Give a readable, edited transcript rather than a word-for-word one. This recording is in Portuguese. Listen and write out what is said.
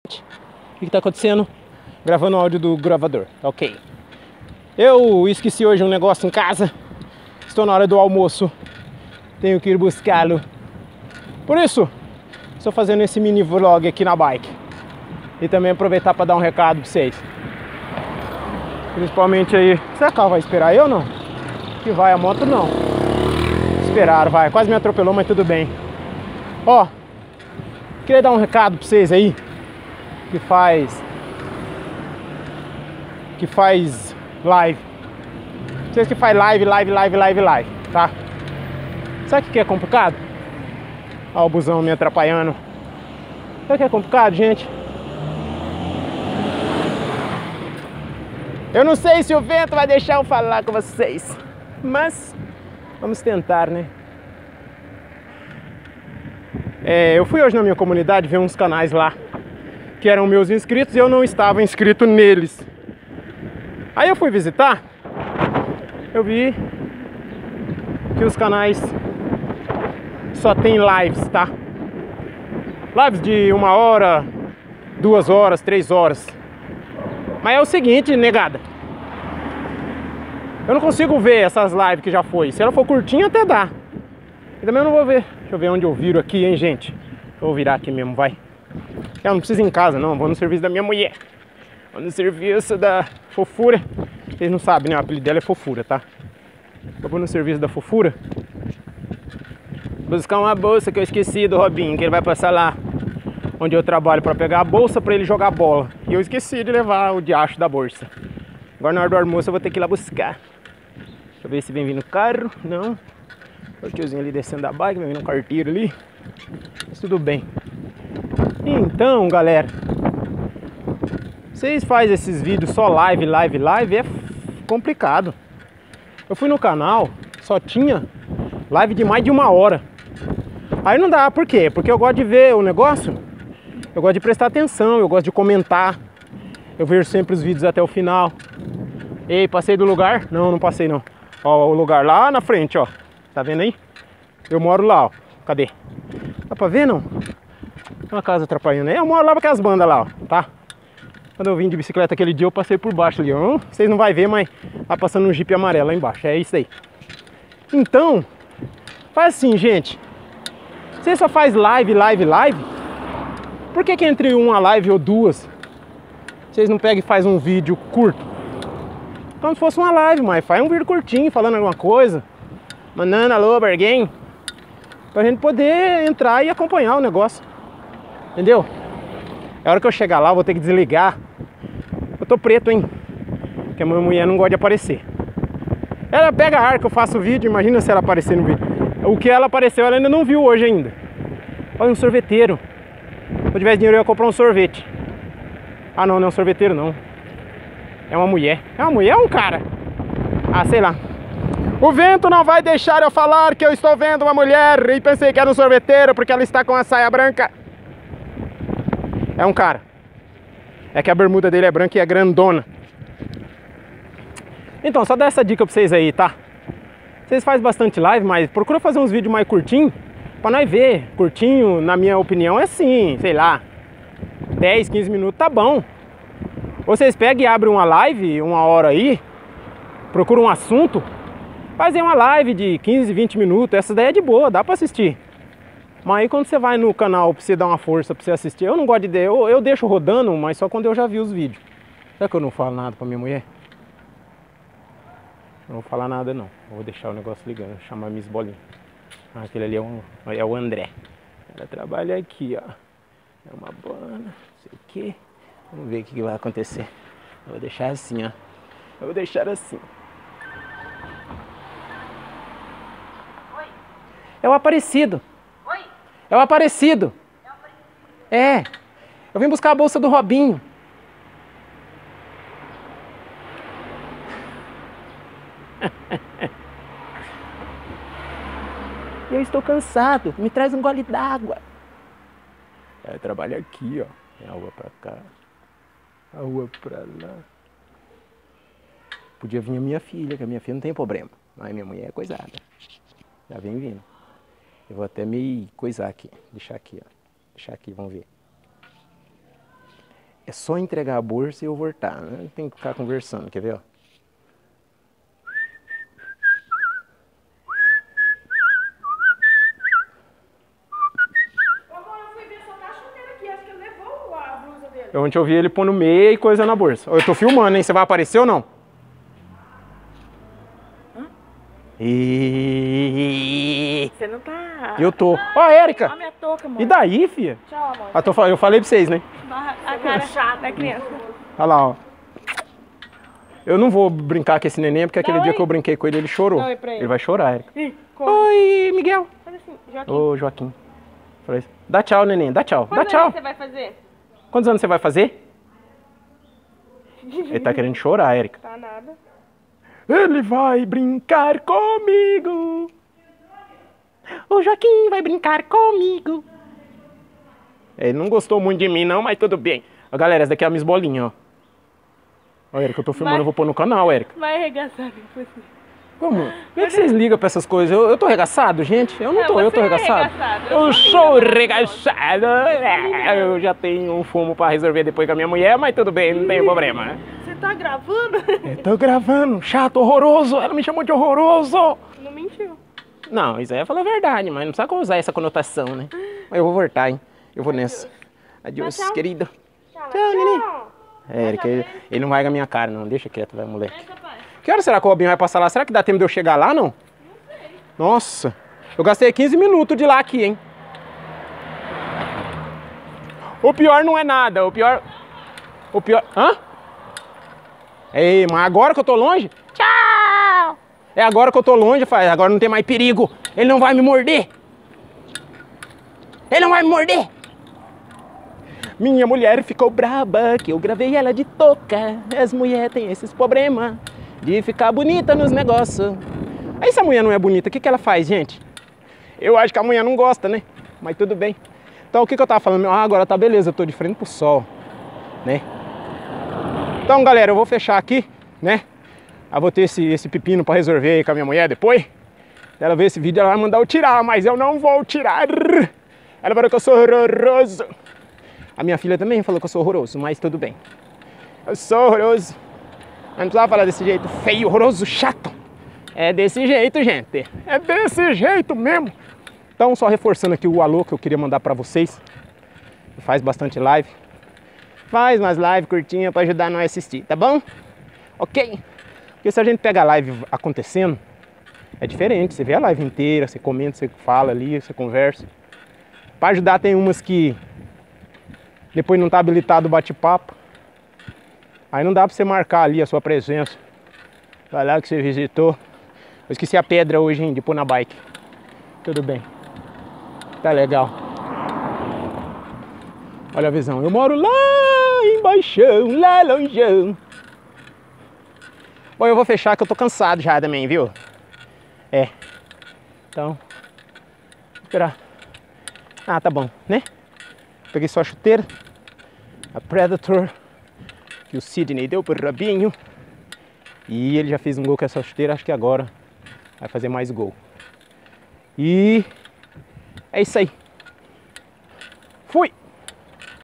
O que tá acontecendo? Gravando o áudio do gravador, ok. Eu esqueci hoje um negócio em casa. Estou na hora do almoço. Tenho que ir buscá-lo. Por isso, estou fazendo esse mini vlog aqui na bike. E também aproveitar para dar um recado para vocês. Principalmente aí. Será que ela vai esperar eu ou não? Que vai, a moto não. Esperaram, vai. Quase me atropelou, mas tudo bem. Ó, queria dar um recado para vocês aí. Que faz live. Vocês que faz live, tá? Sabe o que é complicado? Ó, o busão me atrapalhando. Sabe o que é complicado, gente? Eu não sei se o vento vai deixar eu falar com vocês, mas vamos tentar, né? Eu fui hoje na minha comunidade ver uns canais lá que eram meus inscritos e eu não estava inscrito neles. Aí eu fui visitar, eu vi que os canais só tem lives, tá? Lives de 1 hora, 2 horas, 3 horas. Mas é o seguinte, negada, eu não consigo ver essas lives que já foi. Se ela for curtinha até dá. E também eu não vou ver. Deixa eu ver onde eu viro aqui, hein, gente. Eu vou virar aqui mesmo, vai. Eu não preciso ir em casa, não. Vou no serviço da minha mulher. Vou no serviço da Fofura. Vocês não sabem, né? O apelido dela é Fofura, tá? Eu vou no serviço da Fofura buscar uma bolsa que eu esqueci do Robinho, que ele vai passar lá onde eu trabalho pra pegar a bolsa pra ele jogar bola. E eu esqueci de levar o diacho da bolsa. Agora na hora do almoço eu vou ter que ir lá buscar. Deixa eu ver se vem vindo carro. Não. O tiozinho ali descendo da bike, vem vindo um carteiro ali. Mas tudo bem. Então, galera, vocês fazem esses vídeos só live, é complicado. Eu fui no canal, só tinha live de mais de 1 hora. Aí não dá, por quê? Porque eu gosto de ver o negócio, eu gosto de prestar atenção, eu gosto de comentar. Eu vejo sempre os vídeos até o final. Ei, passei do lugar? Não, não passei não. Ó, o lugar lá na frente, ó. Tá vendo aí? Eu moro lá, ó. Cadê? Dá pra ver, não? Uma casa atrapalhando aí. Eu moro lá pra aquelas bandas lá, ó. Tá? Quando eu vim de bicicleta aquele dia, eu passei por baixo ali, ó. Vocês não vão ver, mas tá passando um Jeep amarelo lá embaixo. É isso aí. Então, faz assim, gente. Você só faz live. Por que entre uma live ou duas vocês não pegam e faz um vídeo curto? Como se fosse uma live, mas faz um vídeo curtinho, falando alguma coisa. Mandando alô, barguém. Pra gente poder entrar e acompanhar o negócio. Entendeu? É hora que eu chegar lá, eu vou ter que desligar. Eu tô preto, hein? Porque a minha mulher não gosta de aparecer. Ela pega a ar que eu faço o vídeo, imagina se ela aparecer no vídeo. O que ela apareceu, ela ainda não viu hoje ainda. Olha, um sorveteiro. Se eu tivesse dinheiro, eu ia comprar um sorvete. Ah, não, não é um sorveteiro, não. É uma mulher. É uma mulher ou um cara? Ah, sei lá. O vento não vai deixar eu falar que eu estou vendo uma mulher e pensei que era um sorveteiro porque ela está com a saia branca. É um cara. É que a bermuda dele é branca e é grandona. Então, só dar essa dica pra vocês aí, tá? Vocês fazem bastante live, mas procura fazer uns vídeos mais curtinhos pra nós ver. Curtinho, na minha opinião, é assim, sei lá, 10, 15 minutos tá bom. Ou vocês pegam e abrem uma live, 1 hora aí, procura um assunto, fazem uma live de 15, 20 minutos, essa daí é de boa, dá pra assistir. Mas aí quando você vai no canal pra você dar uma força pra você assistir, eu não gosto de... Eu deixo rodando, mas só quando eu já vi os vídeos. Será que eu não falo nada pra minha mulher? Não vou falar nada não, eu vou deixar o negócio ligando, chamar Miss Bolinha. Ah, aquele ali é o André. Ela trabalha aqui, ó. É uma boa, não sei o que. Vamos ver o que vai acontecer. Eu vou deixar assim, ó. Eu vou deixar assim. Oi? É o Aparecido. Oi? É o Aparecido. É o Aparecido? É. Eu vim buscar a bolsa do Robinho. Eu estou cansado. Me traz um gole d'água. Ela trabalha aqui, ó. Tem a rua pra cá. A rua pra lá. Podia vir a minha filha, que a minha filha não tem problema. Mas minha mulher é coisada. Já vem vindo. Eu vou até me coisar aqui. Deixar aqui, ó. Deixar aqui, vamos ver. É só entregar a bolsa e eu voltar. Né? Tem que ficar conversando, quer ver, ó? Ontem eu vi ele pondo meia e coisa na bolsa. Eu tô filmando, hein? Você vai aparecer ou não? E... Você não tá... Eu tô. Ó, Érica! Olha a minha touca, mano. E daí, filha? Tchau, amor. Eu falei pra vocês, né? A cara chata da criança. Olha lá, ó. Eu não vou brincar com esse neném, porque aquele dia que eu brinquei com ele, ele chorou. Dá oi pra ele. Ele vai chorar, Érica. Ih, como? Oi, Miguel. Faz assim, Joaquim. Ô, Joaquim. Falei, dá tchau, neném. Dá tchau. Dá Quantos tchau. anos você vai fazer? Quantos anos você vai fazer? Ele tá querendo chorar, Érica. Tá nada. Ele vai brincar comigo. O Joaquim vai brincar comigo. Ele não gostou muito de mim, não, mas tudo bem. Ó, galera, essa daqui é a Miss Bolinha, ó. Ó, Érica, eu tô filmando, eu vou pôr no canal, Érica. Vai arregaçar depois. Como? Por que vocês ligam pra essas coisas? Eu tô arregaçado, gente? Eu não tô, eu tô você é arregaçado. arregaçado. Eu sou arregaçado. Eu já tenho um fumo pra resolver depois com a minha mulher, mas tudo bem, não tem problema. Você tá gravando? Eu tô gravando, chato, horroroso. Ela me chamou de horroroso. Não mentiu. Não, isso aí é falar a verdade, mas não precisa usar essa conotação, né? Mas eu vou voltar, hein? Eu vou nessa. Adiós, Tchau. querido. Tchau, Tchau, neném. É, ele não vai com a minha cara, não. Deixa quieto, vai, moleque. Essa, pai. Que hora será que o Robinho vai passar lá? Será que dá tempo de eu chegar lá, não? Não sei. Nossa, eu gastei 15 minutos de lá aqui, hein? O pior não é nada, o pior... Hã? Ei, mas agora que eu tô longe? Tchau! É agora que eu tô longe, agora não tem mais perigo. Ele não vai me morder. Ele não vai me morder. Minha mulher ficou braba que eu gravei ela de touca. As mulheres têm esses problemas de ficar bonita nos negócios. Aí se a mulher não é bonita, o que ela faz, gente? Eu acho que a mulher não gosta, né? Mas tudo bem. Então o que eu tava falando? Ah, agora tá beleza, eu tô de frente pro sol, né? Então, galera, eu vou fechar aqui, né? Eu vou ter esse pepino pra resolver aí com a minha mulher depois. Ela ver esse vídeo, ela vai mandar eu tirar, mas eu não vou tirar. Ela falou que eu sou horroroso. A minha filha também falou que eu sou horroroso, mas tudo bem. Eu sou horroroso. Mas não precisava falar desse jeito feio, horroroso, chato. É desse jeito, gente. É desse jeito mesmo. Então, só reforçando aqui o alô que eu queria mandar pra vocês. Faz bastante live. Faz umas lives curtinhas pra ajudar nós a assistir, tá bom? Ok? Porque se a gente pega a live acontecendo, é diferente. Você vê a live inteira, você comenta, você fala ali, você conversa. Pra ajudar tem umas que depois não tá habilitado o bate-papo. Aí não dá pra você marcar ali a sua presença. Vai lá que você visitou. Eu esqueci a pedra hoje, hein, de pôr na bike. Tudo bem. Tá legal. Olha a visão. Eu moro lá embaixo, lá longeão. Bom, eu vou fechar que eu tô cansado já também, viu? É. Então, vou esperar. Ah, tá bom, né? Peguei só a chuteira. A Predator. Que o Sidney deu pro Robinho. E ele já fez um gol com essa chuteira. Acho que agora vai fazer mais gol. E é isso aí. Fui!